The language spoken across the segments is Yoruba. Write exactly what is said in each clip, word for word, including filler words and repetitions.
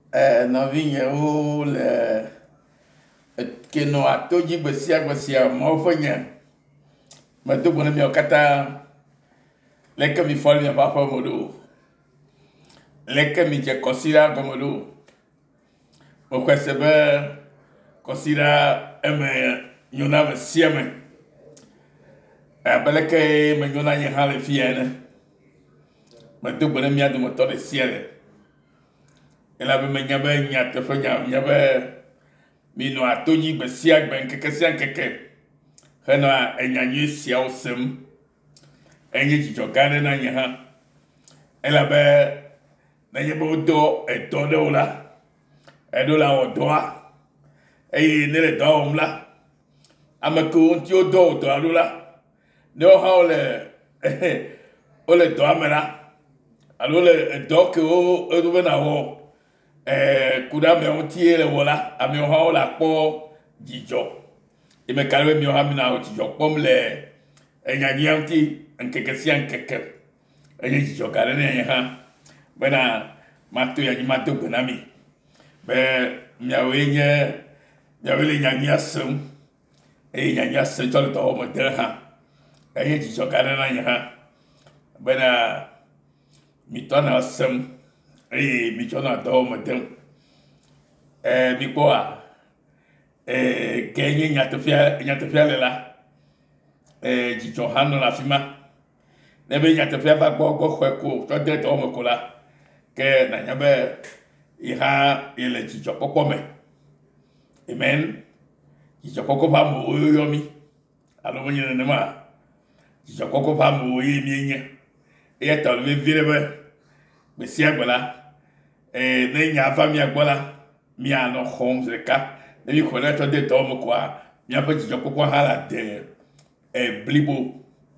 Eh, novinha, o le que no ato de besia besia mo fanya. Mas tu bona mi kata leka mi fol mi papa modu. Leka mi je considera como do. Mo kwesebe considera eme nyona besia me. Eh baleke me nyona nya hale fiene. Mas tu bona mi adu mo to de siele. Ela be me nyabe nya te fanya nyabe mi no atoji besia gben keke sian keke hena enyanyi sia osem enye jijogane na nya ha ela be na yebo do edo de ola edo la odoa e ne le do omla amako nti odo odo alula ne o ha ole ole do amera alule do ke o edo be na wo eh kuda me ontie le wola ami o ha ola po jijo e me kalwe mi o ha mi na o jijo pom le enyanyi anti nkeke si nkeke enye jijo kale ne ha bena matu ya matu benami be mi awenye mi awele nyanyi asem e nyanyi asem to to mo de ha enye jijo kale na ha bena mi to na asem eh mi chona do mo dem eh mi boa eh kenye nyatofia nyatofia lela eh jicho hano la fima nebe nyatofia ba gbo gbo kweko to de to mo kola ke na nyabe iha ile jicho popo me amen jicho popo ba mo yo mi alo mo nyene ma jicho popo ba mo yi mi nye e ta lo vire be be si agbala eh ne nya fa mi agbola mi ano home zeka ne mi kona to de to mo kwa mi apa ji joko kwa hala de eh blibo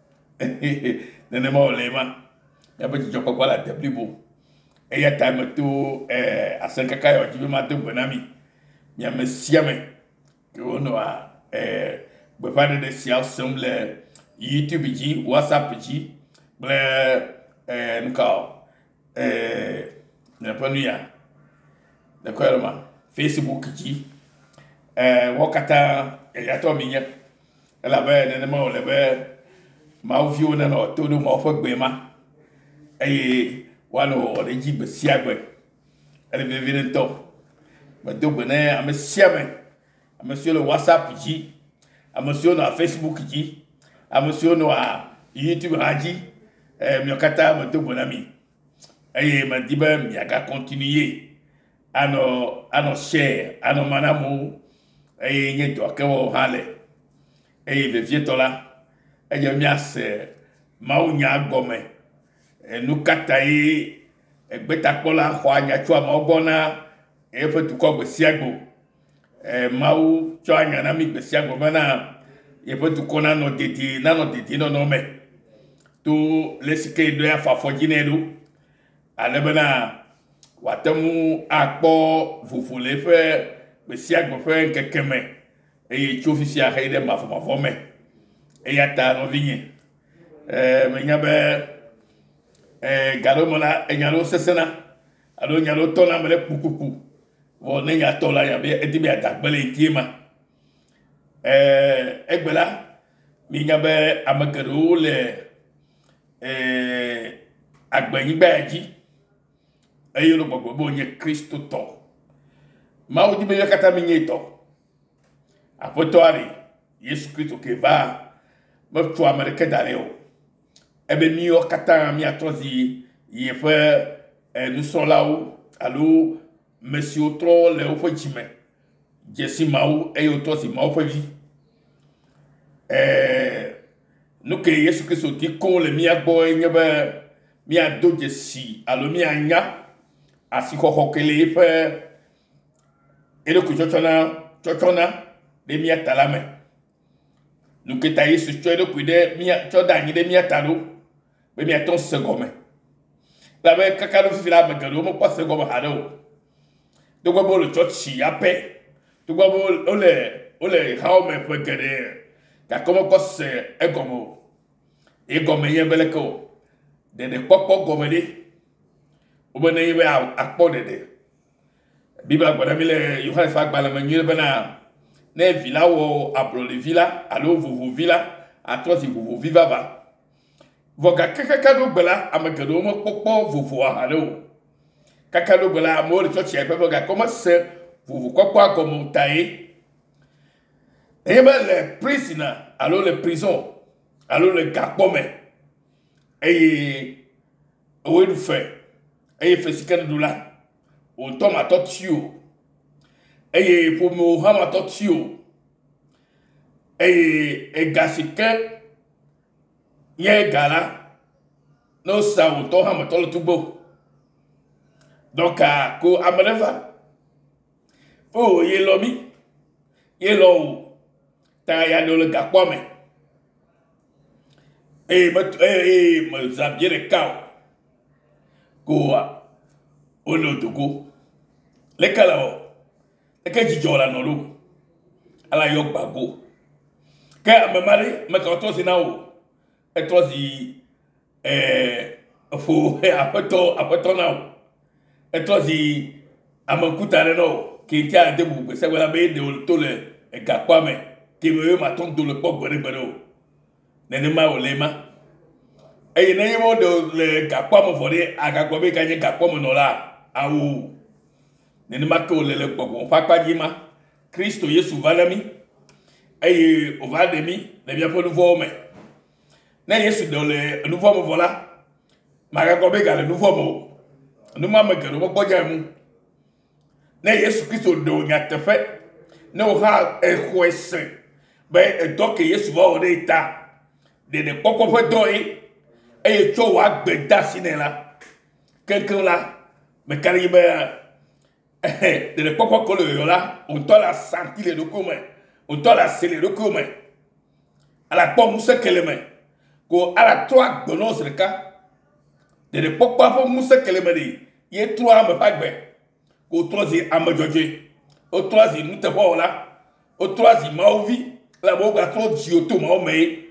ne ne mo le ma mi apa ji joko kwa la de blibo e ya time to eh asenka kai o ji ma to bonami mi am siame ke ono a eh be fa de si assemble YouTube ji WhatsApp ji ble eh nka eh ne panuya d'accord ma Facebook ji eh wakata ya to mi nye ela be ne ma o le be ma o fi o na no to do ma fo gbe ma eh wano o de ji be sia gbe ele be vin to ma do be ne am sia me am sur le WhatsApp ji am sur na Facebook ji am sur no a YouTube haji eh mi wakata ma do bonami eh ma diba mi aga continuer ano ano share ano manamu eh nye to kewo hale eh be vietola eh je miase maunya gome eh nukata yi egbeta pola kwanya chwa ma ogbona e fetu ko gbesiagbo eh mau chanya na mi gbesiagbo bana e fetu ko na no deti na no deti no no me tu lesike do ya fa fojinedu alebana watemu akpo fufule fe besiagbo fe kekeme e chofisia heide mafoma fome e yata no vinye eh menyabe eh garomola enyalo sesena alo nyalo tona mele kukuku wo ne nya tola ya be edibi adagbele tiema eh egbela minyabe amagero le eh agbanyi baji ayo lo gbogbo bo nye Kristo to ma o di be kata mi nye to apotori Yesu Kristo ke va me to amerika dale o ebe mi o kata mi atozi ye fe eh, nous sommes là où allo monsieur trop le o fojime jesi maou e o to si maou foji eh no ke Yesu Kristo ti ko le mi agbo nyebe mi ado jesi allo mi anya asiko hokele fe ele ku chotona chotona de mi atalame nuketa Yesu chode ku de mi choda nyi de mi atalo be mi aton segome la be kakalo fi la be gado mo pa segome hado do go bolo chochi ape do go bolo ole ole how me pe gade ka como ko se egomo egome yebele ko de de popo gomede obene yebe akpo dede Bible a gɔdɔ mi le Yohane fa gbalẽ me nyuie bena ne vi la wɔ ablɔ vi la alo vovovi la atrɔ si vovovi vava. Vɔ gake kaka ɖo gbe la ame geɖewo mekpɔkpɔ vovoa haɖe o. Kaka ɖo gbe la amewo le tsɔtsia ƒe gake womese vovo kpɔkpɔa gɔme ta ye. Eye be le prison alo le prison alo le gakpɔ me eye woe ɖu fe eye fe si ke ɖu la wòtɔ ma tɔ tsi o eye ƒomewo hã ma tɔ tsi o eye ega si ke nye ega la ne wosa wòtɔ hã me tɔ le tugbo donc ko ame ɖe va o ye lɔ mi ye lɔ o ta ya ɖewo le gakpɔa me eye me eye me zabie ɖeka o ko wole dogo leke le o leke dzidzɔ le anɔ ɖo ala yɔ gbago ke ame ma ɖe me ka wòtrɔ si na o etrɔ si ɛɛ ƒo aƒetɔ aƒetɔ na o etrɔ si amekuta ɖe na o kente ade bubu gbese wela be ɖewo to le gakpɔa me ke me ma tɔ do le kpɔ gbe ɖe gbe ɖe o nenema wòle ma eye ne ye wo ɖewo le gakpɔa me vɔ ɖe agagblɔ be ganye gakpɔa me nɔ la awo nenema ke wòle le gbɔgbɔ ƒe akpa dzi ma Kristo Yesu va ɖe mi eye wòva ɖe mi le miaƒe nu vɔwo me ne Yesu ɖe le nu vɔ me vɔ la magagblɔ be gale nu vɔ me o nu ma me geɖewo mekpɔ dze mu ne Yesu Kristo ɖe wò nyateƒe ne wò hã exɔe se be edɔ ke Yesu va wɔ ɖe ta ɖeɖe kpɔkpɔ ƒe dɔ ye eye tsɔ wò agbe de asi nɛ la kekeŋ la meka ɖe be ɖeɖe kpɔkpɔ ko le yɔyɔ la wòtɔ le asanti le ɖokuiwo me wòtɔ le ase le ɖokuiwo me ala kpɔ ŋusẽ ke le me ko ala trɔ agbe nɔ zi ɖeka ɖeɖe kpɔkpɔ ƒe ŋusẽ ke le me ɖe ye trɔ ame ƒe agbe ko trɔ zi ame dzɔdzɔe wotrɔ zi nuteƒewɔla wotrɔ zi mawuvi elabena wogatrɔ dziwo to mawu me ye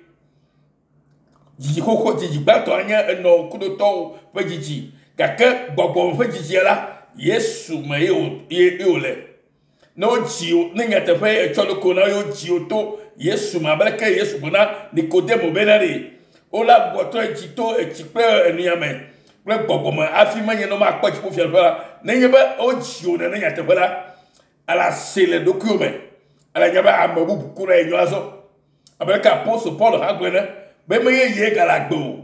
dzidzi xoxo dzidzi gbãtɔ nye enɔ kudotɔwo ƒe dzidzi gake gbɔgbɔ ƒe dzidzia la Yesu me ye ye wòle ne wodzi wo ne nyateƒe etsɔ ɖo ko na yewo dzi wo to Yesu me abe leke Yesu gblɔ na Nikodemo bena ɖe wola gbɔtɔ edzi to etsi kple enuya me kple gbɔgbɔ me hafi menye ne womakpɔ dziƒofiaɖuƒe la nenye be wodzi wo nene nyateƒe la ala se le ɖokuiwo me ala nya be ame bubu ku ɖe enyo azɔ abe leke apostol Paul hã gblɔe ne be meye ye gale agbe o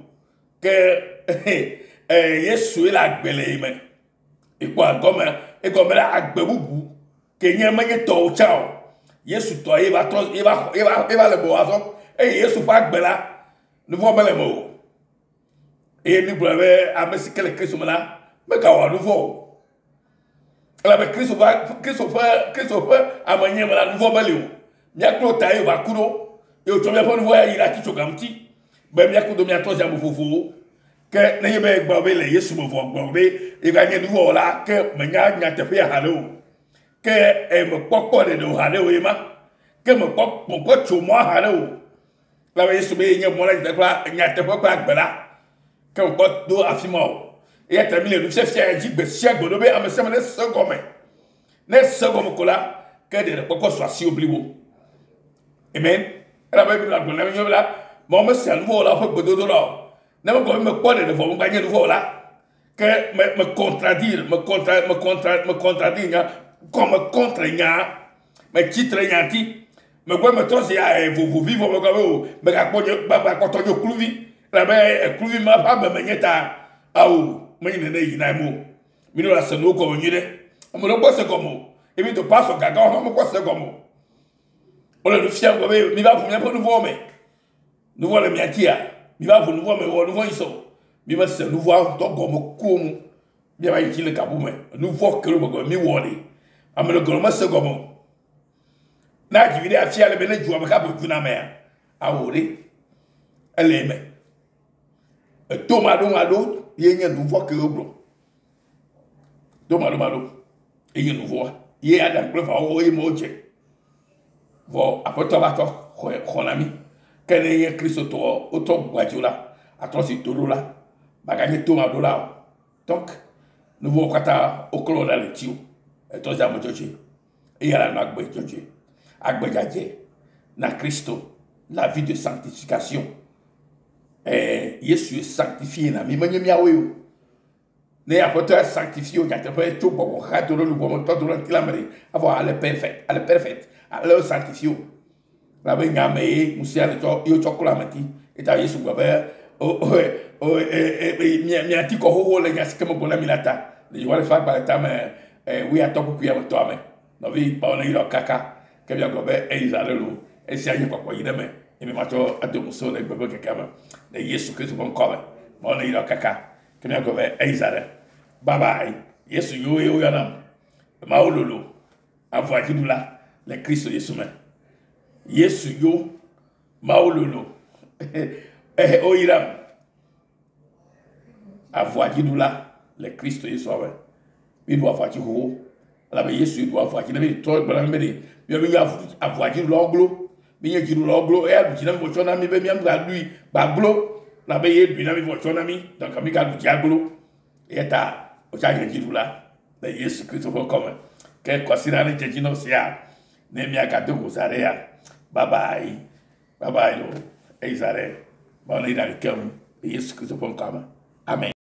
ke Yesu le agbe le yi me ekpɔ agɔme egɔme ɖe agbe bubu ke nye menye tɔwo tsã o Yesu tɔ ye va trɔ ye va ye va ye va le bɔ azɔ eye Yesu ƒe agbe la nuvɔ mele me o eye mi gblɔ be ame si ke le Kristo me la megawɔ nuvɔ o elabe Kristo ƒe Kristo ƒe Kristo ƒe ame nye me la nuvɔ meli o míakpɔ ta ye va ku ɖo ye wòtsɔ míaƒe nuvɔ ya yi ɖe atitso gaŋuti be míakudo míatrɔ zi ame vovovowo ke nenye be gblɔ be le Yesu me vɔ gblɔ be eganye nuvɔwɔla ke menya nyateƒe haɖe o ke mekpɔkpɔ ɖeɖe haɖe o ye ma ke mekpɔ mekpɔ tso mɔ haɖe o elabe Yesu be nye mɔ la nyateƒe kple agbe la ke mekpɔ do afi ma o eya ta mi le nufiafia dzi gbe sia gbe ɖo be ame sia ame ne se gɔme ne se gɔme ko la ke ɖeɖe kpɔkpɔ sɔ asi blibo amen elabe bi la gblɔ na mi nyɔ la mɔ mesia nuvɔwɔla ƒe gbedodo la o ne me gɔme mekpɔ ɖeɖe vɔ me ganye nuvɔwɔla ke me me contradire me contra me contra me contradire nya kɔ me contre nya me tsitre nya ti me gbɔ me trɔ si vovovi vɔ me gɔme o me gakpɔ nye gbagba kpɔtɔ nye kluvi elabe ekluvi ma ƒe ame me nye ta awo menyi nene yina mo mi ne la se nuwo gɔme nyui ɖe ame ɖewo kpɔ se gɔme o ebi to pasɔ gagawo hã mekpɔ se gɔme o wole nu fiam gɔ be mi va ƒo miaƒe nuvɔwo me nuvɔ le mia tia mi va ƒo nuvɔ me wɔ nuvɔ yi sɔ mi me se nuvɔ tɔ gɔme kuwo mu mi va yi dzi le gabu me nuvɔ kelo gɔme mi wɔ de ame ɖe gɔme me se gɔme o na dzivi ɖe afia le be ne dzua me ka bo dzuna mea awo ɖe ele me eto ma ɖo ma ɖo ye nye nuvɔ ke wogblɔ to ma ɖo ma ɖo ye nye nuvɔa ye aɖa kple vawɔwɔ ye me wodze vɔ aƒetɔ va tɔ xɔ xɔna mi ke ne nye kristotɔ wotɔ gbadzo la atrɔ si to ɖo la baganye to ma ɖo la o donc nuvɔwo katã woklɔ ɖa le tsi o et to za mo chochi e yala na agbe chochi agbe jaje na Christo la vie de sanctification eh Yesu est sanctifié na mi manye mi awe ne apoto sanctifié o jate fe to bo ha to lu bo to to clamere avoir le parfait le parfait le sanctifié la be ngame musia le to yo chocolamati et ta Yesu bo be o o e mi mi atiko ho le gas kemo bona milata le yo le fa ba ta me eh wi atoko ku ya to ame no vi pa ona iro kaka ke bi go be e izalelu e si ayi kokko yideme e mi macho ado so le bebe ke kama le Yesu Kristo bon kome ma ona iro kaka ke mi go be e izare bye bye Yesu yo yo yana ma ololo avwa kidula le Kristo Yesu me Yesu yo ma ololo eh oiram avwa kidula le Kristo Yesu awe bi do afwa ki ho la be Yesu do afwa ki na bi to gbara me de bi bi afwa ki lo glo bi ye ki lo glo e adu ki na bo chona mi be mi am ga lui ba glo la be ye bi na mi bo chona mi donc mi ga du ki aglo e ta o cha ye ki la le Yesu Kristo ko come ke ko sirani je jino sia ne mi aka to ko sare ya bye bye bye bye lo e sare ba ni da ke Yesu Kristo ko come amen.